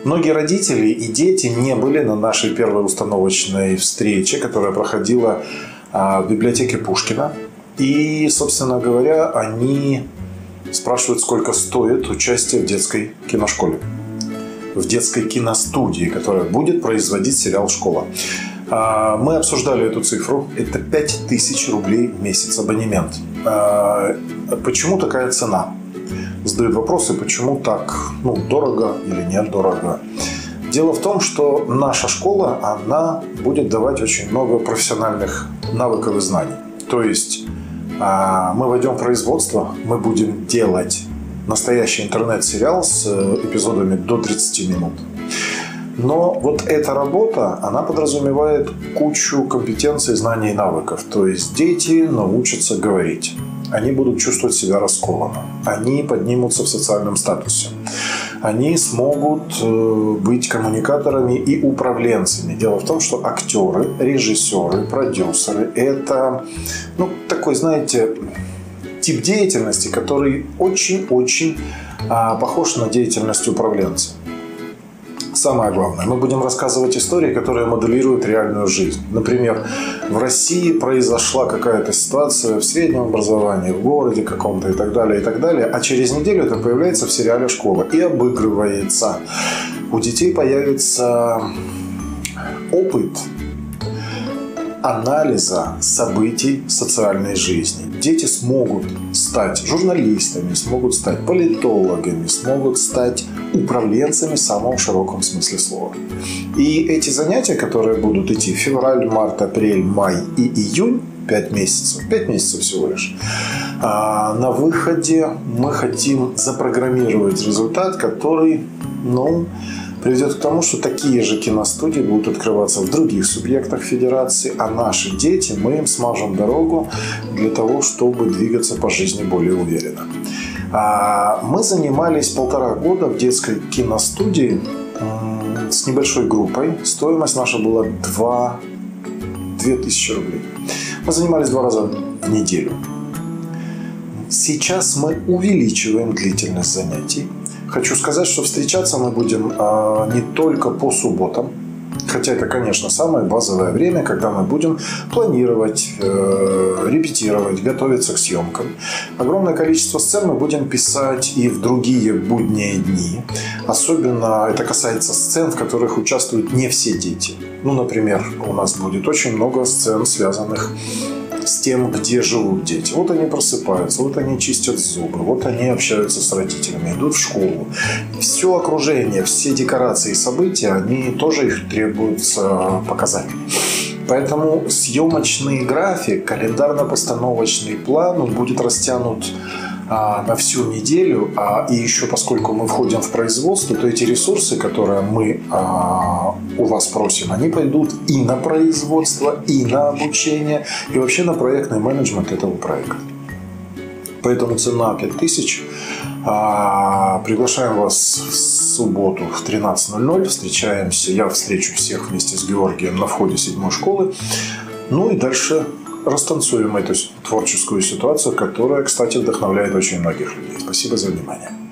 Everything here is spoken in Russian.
Многие родители и дети не были на нашей первой установочной встрече, которая проходила в библиотеке Пушкина. И, собственно говоря, они спрашивают, сколько стоит участие в детской киношколе, в детской киностудии, которая будет производить сериал «Школа». Мы обсуждали эту цифру. Это 5000 рублей в месяц абонемент. Почему такая цена? Задают вопросы, почему так дорого или нет дорого. Дело в том, что наша школа, она будет давать очень много профессиональных навыков и знаний. То есть мы войдем в производство, мы будем делать настоящий интернет-сериал с эпизодами до 30 минут. Но вот эта работа, она подразумевает кучу компетенций, знаний и навыков. То есть дети научатся говорить. Они будут чувствовать себя раскованно. Они поднимутся в социальном статусе. Они смогут быть коммуникаторами и управленцами. Дело в том, что актеры, режиссеры, продюсеры – это такой, знаете, тип деятельности, который очень-очень похож на деятельность управленца. Самое главное, мы будем рассказывать истории, которые моделируют реальную жизнь. Например, в России произошла какая-то ситуация в среднем образовании, в городе каком-то и так далее, а через неделю это появляется в сериале «Школа» и обыгрывается. У детей появится опыт анализа событий социальной жизни. Дети смогут стать журналистами, смогут стать политологами, смогут стать управленцами в самом широком смысле слова. И эти занятия, которые будут идти в февраль, март, апрель, май и июнь, 5 месяцев всего лишь, на выходе мы хотим запрограммировать результат, который, приведет к тому, что такие же киностудии будут открываться в других субъектах федерации, а наши дети, мы им смажем дорогу для того, чтобы двигаться по жизни более уверенно. Мы занимались 1,5 года в детской киностудии с небольшой группой. Стоимость наша была 2000 рублей. Мы занимались 2 раза в неделю. Сейчас мы увеличиваем длительность занятий. Хочу сказать, что встречаться мы будем не только по субботам, хотя это, конечно, самое базовое время, когда мы будем планировать, репетировать, готовиться к съемкам. Огромное количество сцен мы будем писать и в другие будние дни. Особенно это касается сцен, в которых участвуют не все дети. Например, у нас будет очень много сцен, связанных с тем, где живут дети. Вот они просыпаются, вот они чистят зубы, вот они общаются с родителями, идут в школу. Все окружение, все декорации и события, они тоже их требуется показать. Поэтому съемочный график, календарно-постановочный план будет растянут на всю неделю. И еще поскольку мы входим в производство, то эти ресурсы, которые мы у вас просим, они пойдут и на производство, и на обучение, и вообще на проектный менеджмент этого проекта. Поэтому цена 5000. Приглашаем вас в субботу в 13:00. Встречаемся. Я встречу всех вместе с Георгием на входе 7-й школы. И дальше растанцуем эту творческую ситуацию, которая, кстати, вдохновляет очень многих людей. Спасибо за внимание.